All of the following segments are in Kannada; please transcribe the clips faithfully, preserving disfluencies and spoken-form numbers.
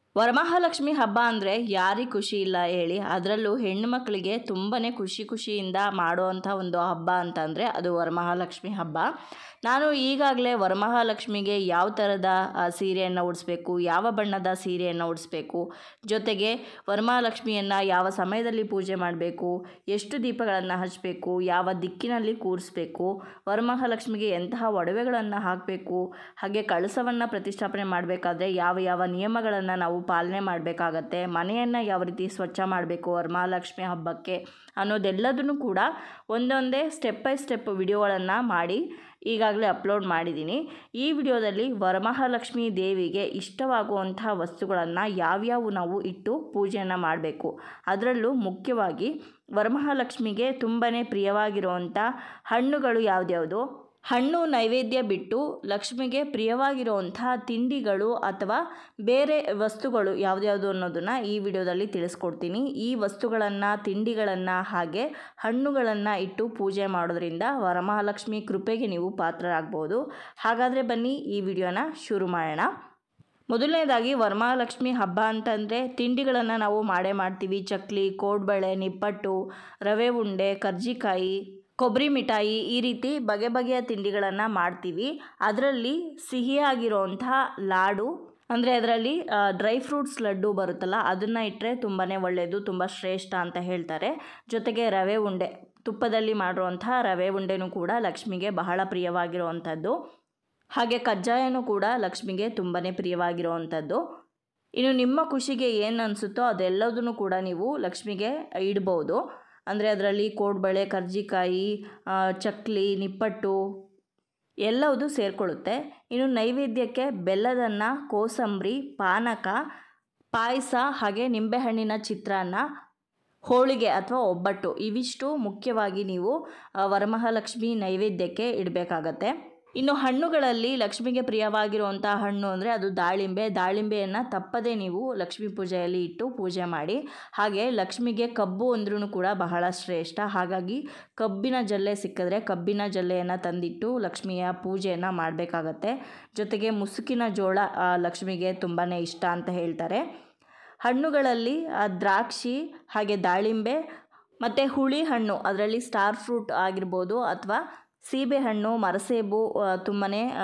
ವರಮಹಾಲಕ್ಷ್ಮಿ ಹಬ್ಬ ಅಂದರೆ ಯಾರಿಗೆ ಖುಷಿ ಇಲ್ಲ ಹೇಳಿ. ಅದರಲ್ಲೂ ಹೆಣ್ಣು ಮಕ್ಕಳಿಗೆ ತುಂಬಾ ಖುಷಿ ಖುಷಿಯಿಂದ ಮಾಡುವಂಥ ಒಂದು ಹಬ್ಬ ಅಂತಂದರೆ ಅದು ವರಮಹಾಲಕ್ಷ್ಮಿ ಹಬ್ಬ. ನಾನು ಈಗಾಗಲೇ ವರಮಹಾಲಕ್ಷ್ಮಿಗೆ ಯಾವ ಥರದ ಸೀರೆಯನ್ನು ಉಡಿಸ್ಬೇಕು, ಯಾವ ಬಣ್ಣದ ಸೀರೆಯನ್ನು ಉಡಿಸ್ಬೇಕು, ಜೊತೆಗೆ ವರಮಹಾಲಕ್ಷ್ಮಿಯನ್ನು ಯಾವ ಸಮಯದಲ್ಲಿ ಪೂಜೆ ಮಾಡಬೇಕು, ಎಷ್ಟು ದೀಪಗಳನ್ನು ಹಚ್ಚಬೇಕು, ಯಾವ ದಿಕ್ಕಿನಲ್ಲಿ ಕೂರಿಸ್ಬೇಕು, ವರಮಹಾಲಕ್ಷ್ಮಿಗೆ ಎಂತಹ ಒಡವೆಗಳನ್ನು ಹಾಕಬೇಕು, ಹಾಗೆ ಕಳಸವನ್ನು ಪ್ರತಿಷ್ಠಾಪನೆ ಮಾಡಬೇಕಾದ್ರೆ ಯಾವ ಯಾವ ನಿಯಮಗಳನ್ನು ನಾವು ಪಾಲನೆ ಮಾಡಬೇಕಾಗತ್ತೆ, ಮನೆಯನ್ನು ಯಾವ ರೀತಿ ಸ್ವಚ್ಛ ಮಾಡಬೇಕು ವರಮಹಾಲಕ್ಷ್ಮಿ ಹಬ್ಬಕ್ಕೆ ಅನ್ನೋದೆಲ್ಲದನ್ನು ಕೂಡ ಒಂದೊಂದೇ ಸ್ಟೆಪ್ ಬೈ ಸ್ಟೆಪ್ ವಿಡಿಯೋಗಳನ್ನು ಮಾಡಿ ಈಗಾಗಲೇ ಅಪ್ಲೋಡ್ ಮಾಡಿದ್ದೀನಿ. ಈ ವಿಡಿಯೋದಲ್ಲಿ ವರಮಹಾಲಕ್ಷ್ಮಿ ದೇವಿಗೆ ಇಷ್ಟವಾಗುವಂಥ ವಸ್ತುಗಳನ್ನು ಯಾವ್ಯಾವು ನಾವು ಇಟ್ಟು ಪೂಜೆಯನ್ನು ಮಾಡಬೇಕು, ಅದರಲ್ಲೂ ಮುಖ್ಯವಾಗಿ ವರಮಹಾಲಕ್ಷ್ಮಿಗೆ ತುಂಬಾ ಪ್ರಿಯವಾಗಿರುವಂಥ ಹಣ್ಣುಗಳು ಯಾವ್ದ್ಯಾವುದು, ಹಣ್ಣು ನೈವೇದ್ಯ ಬಿಟ್ಟು ಲಕ್ಷ್ಮಿಗೆ ಪ್ರಿಯವಾಗಿರುವಂಥ ತಿಂಡಿಗಳು ಅಥವಾ ಬೇರೆ ವಸ್ತುಗಳು ಯಾವುದ್ಯಾವುದು ಅನ್ನೋದನ್ನು ಈ ವಿಡಿಯೋದಲ್ಲಿ ತಿಳಿಸ್ಕೊಡ್ತೀನಿ. ಈ ವಸ್ತುಗಳನ್ನು, ತಿಂಡಿಗಳನ್ನು ಹಾಗೆ ಹಣ್ಣುಗಳನ್ನು ಇಟ್ಟು ಪೂಜೆ ಮಾಡೋದ್ರಿಂದ ವರಮಹಾಲಕ್ಷ್ಮಿ ಕೃಪೆಗೆ ನೀವು ಪಾತ್ರರಾಗ್ಬೋದು. ಹಾಗಾದರೆ ಬನ್ನಿ ಈ ವಿಡಿಯೋನ ಶುರು ಮಾಡೋಣ. ಮೊದಲನೇದಾಗಿ ವರಮಹಾಲಕ್ಷ್ಮಿ ಹಬ್ಬ ಅಂತಂದರೆ ತಿಂಡಿಗಳನ್ನು ನಾವು ಮಾಡೇ ಮಾಡ್ತೀವಿ. ಚಕ್ಲಿ, ಕೋಡ್ಬಳೆ, ನಿಪ್ಪಟ್ಟು, ರವೆ ಉಂಡೆ, ಕರ್ಜಿಕಾಯಿ, ಕೊಬ್ಬರಿ ಮಿಠಾಯಿ, ಈ ರೀತಿ ಬಗೆ ಬಗೆಯ ತಿಂಡಿಗಳನ್ನು ಮಾಡ್ತೀವಿ. ಅದರಲ್ಲಿ ಸಿಹಿಯಾಗಿರೋಂಥ ಲಾಡು ಅಂದರೆ ಅದರಲ್ಲಿ ಡ್ರೈ ಫ್ರೂಟ್ಸ್ ಲಡ್ಡು ಬರುತ್ತಲ್ಲ, ಅದನ್ನು ಇಟ್ಟರೆ ತುಂಬಾ ಒಳ್ಳೆಯದು, ತುಂಬ ಶ್ರೇಷ್ಠ ಅಂತ ಹೇಳ್ತಾರೆ. ಜೊತೆಗೆ ರವೆ ಉಂಡೆ, ತುಪ್ಪದಲ್ಲಿ ಮಾಡಿರುವಂಥ ರವೆ ಉಂಡೆನೂ ಕೂಡ ಲಕ್ಷ್ಮಿಗೆ ಬಹಳ ಪ್ರಿಯವಾಗಿರುವಂಥದ್ದು. ಹಾಗೆ ಕಜ್ಜಾಯನೂ ಕೂಡ ಲಕ್ಷ್ಮಿಗೆ ತುಂಬಾ ಪ್ರಿಯವಾಗಿರುವಂಥದ್ದು. ಇನ್ನು ನಿಮ್ಮ ಖುಷಿಗೆ ಏನು ಅನಿಸುತ್ತೋ ಅದೆಲ್ಲದನ್ನು ಕೂಡ ನೀವು ಲಕ್ಷ್ಮಿಗೆ ಇಡ್ಬೋದು. ಅಂದರೆ ಅದರಲ್ಲಿ ಕೋಡ್ಬಳೆ, ಕರ್ಜಿಕಾಯಿ, ಚಕ್ಲಿ, ನಿಪ್ಪಟ್ಟು ಎಲ್ಲವುದು ಸೇರಿಕೊಳ್ಳುತ್ತೆ. ಇನ್ನು ನೈವೇದ್ಯಕ್ಕೆ ಬೆಲ್ಲದನ್ನ, ಕೋಸಂಬರಿ, ಪಾನಕ, ಪಾಯಸ ಹಾಗೆ ನಿಂಬೆಹಣ್ಣಿನ ಚಿತ್ರಾನ್ನ, ಹೋಳಿಗೆ ಅಥವಾ ಒಬ್ಬಟ್ಟು ಇವಿಷ್ಟು ಮುಖ್ಯವಾಗಿ ನೀವು ವರಮಹಾಲಕ್ಷ್ಮಿ ನೈವೇದ್ಯಕ್ಕೆ ಇಡಬೇಕಾಗತ್ತೆ. ಇನ್ನು ಹಣ್ಣುಗಳಲ್ಲಿ ಲಕ್ಷ್ಮಿಗೆ ಪ್ರಿಯವಾಗಿರುವಂಥ ಹಣ್ಣು ಅಂದರೆ ಅದು ದಾಳಿಂಬೆ. ದಾಳಿಂಬೆಯನ್ನು ತಪ್ಪದೇ ನೀವು ಲಕ್ಷ್ಮೀ ಪೂಜೆಯಲ್ಲಿ ಇಟ್ಟು ಪೂಜೆ ಮಾಡಿ. ಹಾಗೆ ಲಕ್ಷ್ಮಿಗೆ ಕಬ್ಬು ಅಂದ್ರೂ ಕೂಡ ಬಹಳ ಶ್ರೇಷ್ಠ. ಹಾಗಾಗಿ ಕಬ್ಬಿನ ಜಲ್ಲೆ ಸಿಕ್ಕಿದ್ರೆ ಕಬ್ಬಿನ ಜಲ್ಲೆಯನ್ನು ತಂದಿಟ್ಟು ಲಕ್ಷ್ಮಿಯ ಪೂಜೆಯನ್ನು ಮಾಡಬೇಕಾಗತ್ತೆ. ಜೊತೆಗೆ ಮುಸುಕಿನ ಜೋಳ ಲಕ್ಷ್ಮಿಗೆ ತುಂಬಾ ಇಷ್ಟ ಅಂತ ಹೇಳ್ತಾರೆ. ಹಣ್ಣುಗಳಲ್ಲಿ ದ್ರಾಕ್ಷಿ ಹಾಗೆ ದಾಳಿಂಬೆ ಮತ್ತು ಹುಳಿ ಹಣ್ಣು, ಅದರಲ್ಲಿ ಸ್ಟಾರ್ ಫ್ರೂಟ್ ಆಗಿರ್ಬೋದು ಅಥವಾ ಸೀಬೆಹಣ್ಣು, ಮರಸೇಬು ತುಂಬಾ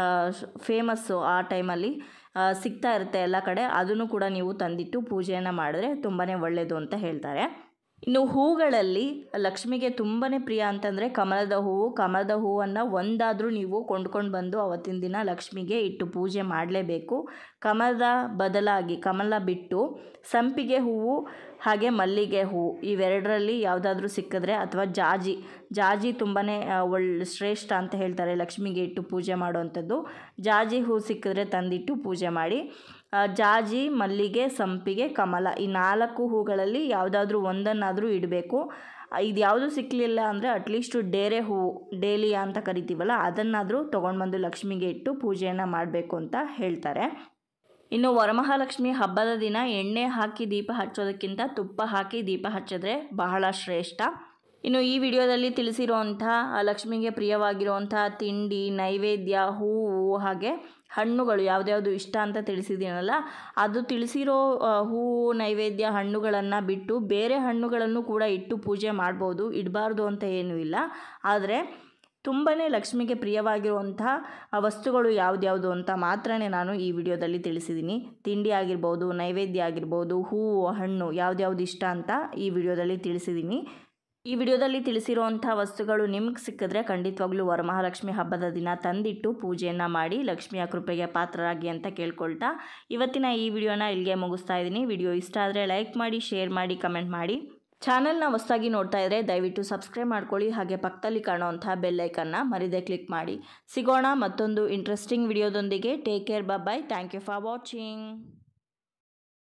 ಫೇಮಸ್ಸು ಆ ಟೈಮಲ್ಲಿ ಸಿಗ್ತಾ ಇರುತ್ತೆ ಎಲ್ಲ ಕಡೆ. ಅದನ್ನು ಕೂಡ ನೀವು ತಂದಿಟ್ಟು ಪೂಜೆಯನ್ನು ಮಾಡಿದ್ರೆ ತುಂಬಾ ಒಳ್ಳೆಯದು ಅಂತ ಹೇಳ್ತಾರೆ. ಇನ್ನು ಹೂಗಳಲ್ಲಿ ಲಕ್ಷ್ಮಿಗೆ ತುಂಬಾ ಪ್ರಿಯ ಅಂತಂದರೆ ಕಮಲದ ಹೂವು. ಕಮಲದ ಹೂವನ್ನು ಒಂದಾದರೂ ನೀವು ಕೊಂಡ್ಕೊಂಡು ಬಂದು ಅವತ್ತಿನ ದಿನ ಲಕ್ಷ್ಮಿಗೆ ಇಟ್ಟು ಪೂಜೆ ಮಾಡಲೇಬೇಕು. ಕಮಲದ ಬದಲಾಗಿ ಕಮಲ ಬಿಟ್ಟು ಸಂಪಿಗೆ ಹೂವು ಹಾಗೆ ಮಲ್ಲಿಗೆ ಹೂವು ಇವೆರಡರಲ್ಲಿ ಯಾವುದಾದ್ರೂ ಸಿಕ್ಕಿದ್ರೆ, ಅಥವಾ ಜಾಜಿ ಜಾಜಿ ತುಂಬಾ ಒಳ್ಳೆ ಶ್ರೇಷ್ಠ ಅಂತ ಹೇಳ್ತಾರೆ ಲಕ್ಷ್ಮಿಗೆ ಇಟ್ಟು ಪೂಜೆ ಮಾಡುವಂಥದ್ದು. ಜಾಜಿ ಹೂ ಸಿಕ್ಕಿದ್ರೆ ತಂದಿಟ್ಟು ಪೂಜೆ ಮಾಡಿ. ಜಾಜಿ, ಮಲ್ಲಿಗೆ, ಸಂಪಿಗೆ, ಕಮಲ ಈ ನಾಲ್ಕು ಹೂಗಳಲ್ಲಿ ಯಾವುದಾದ್ರೂ ಒಂದನ್ನಾದರೂ ಇಡಬೇಕು. ಇದು ಯಾವುದು ಸಿಕ್ಕಲಿಲ್ಲ ಅಂದರೆ ಅಟ್ಲೀಸ್ಟು ಡೇರೆ ಹೂವು, ಡೇಲಿಯಾ ಅಂತ ಕರಿತೀವಲ್ಲ, ಅದನ್ನಾದರೂ ತೊಗೊಂಡು ಬಂದು ಲಕ್ಷ್ಮಿಗೆ ಇಟ್ಟು ಪೂಜೆಯನ್ನು ಮಾಡಬೇಕು ಅಂತ ಹೇಳ್ತಾರೆ. ಇನ್ನು ವರಮಹಾಲಕ್ಷ್ಮಿ ಹಬ್ಬದ ದಿನ ಎಣ್ಣೆ ಹಾಕಿ ದೀಪ ಹಚ್ಚೋದಕ್ಕಿಂತ ತುಪ್ಪ ಹಾಕಿ ದೀಪ ಹಚ್ಚಿದ್ರೆ ಬಹಳ ಶ್ರೇಷ್ಠ. ಇನ್ನು ಈ ವಿಡಿಯೋದಲ್ಲಿ ತಿಳಿಸಿರುವಂಥ ಲಕ್ಷ್ಮಿಗೆ ಪ್ರಿಯವಾಗಿರುವಂಥ ತಿಂಡಿ, ನೈವೇದ್ಯ, ಹೂವು ಹಾಗೆ ಹಣ್ಣುಗಳು ಯಾವುದ್ಯಾವುದು ಇಷ್ಟ ಅಂತ ತಿಳಿಸಿದ್ದೀನಲ್ಲ, ಅದು ತಿಳಿಸಿರೋ ಹೂವು, ನೈವೇದ್ಯ, ಹಣ್ಣುಗಳನ್ನು ಬಿಟ್ಟು ಬೇರೆ ಹಣ್ಣುಗಳನ್ನು ಕೂಡ ಇಟ್ಟು ಪೂಜೆ ಮಾಡ್ಬೋದು. ಇಡಬಾರ್ದು ಅಂತ ಏನೂ ಇಲ್ಲ. ಆದರೆ ತುಂಬಾ ಲಕ್ಷ್ಮಿಗೆ ಪ್ರಿಯವಾಗಿರುವಂಥ ವಸ್ತುಗಳು ಯಾವುದ್ಯಾವುದು ಅಂತ ಮಾತ್ರ ನಾನು ಈ ವಿಡಿಯೋದಲ್ಲಿ ತಿಳಿಸಿದ್ದೀನಿ. ತಿಂಡಿ ಆಗಿರ್ಬೋದು, ನೈವೇದ್ಯ ಆಗಿರ್ಬೋದು, ಹೂವು, ಹಣ್ಣು ಯಾವುದ್ಯಾವುದು ಇಷ್ಟ ಅಂತ ಈ ವಿಡಿಯೋದಲ್ಲಿ ತಿಳಿಸಿದ್ದೀನಿ. ಈ ವಿಡಿಯೋದಲ್ಲಿ ತಿಳಿಸಿರುವಂಥ ವಸ್ತುಗಳು ನಿಮ್ಗೆ ಸಿಕ್ಕಿದ್ರೆ ಖಂಡಿತವಾಗ್ಲೂ ವರಮಹಾಲಕ್ಷ್ಮಿ ಹಬ್ಬದ ದಿನ ತಂದಿಟ್ಟು ಪೂಜೆಯನ್ನು ಮಾಡಿ ಲಕ್ಷ್ಮಿಯ ಕೃಪೆಗೆ ಪಾತ್ರರಾಗಿ ಅಂತ ಕೇಳ್ಕೊಳ್ತಾ ಇವತ್ತಿನ ಈ ವಿಡಿಯೋನ ಇಲ್ಲಿಗೆ ಮುಗಿಸ್ತಾ ಇದ್ದೀನಿ. ವಿಡಿಯೋ ಇಷ್ಟ ಆದರೆ ಲೈಕ್ ಮಾಡಿ, ಶೇರ್ ಮಾಡಿ, ಕಮೆಂಟ್ ಮಾಡಿ. ಚಾನಲ್ನ ಹೊಸದಾಗಿ ನೋಡ್ತಾ ಇದ್ದರೆ ದಯವಿಟ್ಟು ಸಬ್ಸ್ಕ್ರೈಬ್ ಮಾಡ್ಕೊಳ್ಳಿ. ಹಾಗೆ ಪಕ್ಕದಲ್ಲಿ ಕಾಣುವಂಥ ಬೆಲ್ ಐಕನ್ನ ಮರಿದೇ ಕ್ಲಿಕ್ ಮಾಡಿ. ಸಿಗೋಣ ಮತ್ತೊಂದು ಇಂಟ್ರೆಸ್ಟಿಂಗ್ ವಿಡಿಯೋದೊಂದಿಗೆ. Take care, bye. Thank you for watching.